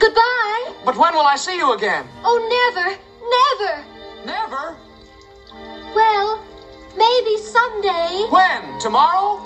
Goodbye. But when will I see you again? Oh, never, never. Never? Well, maybe someday. When? Tomorrow?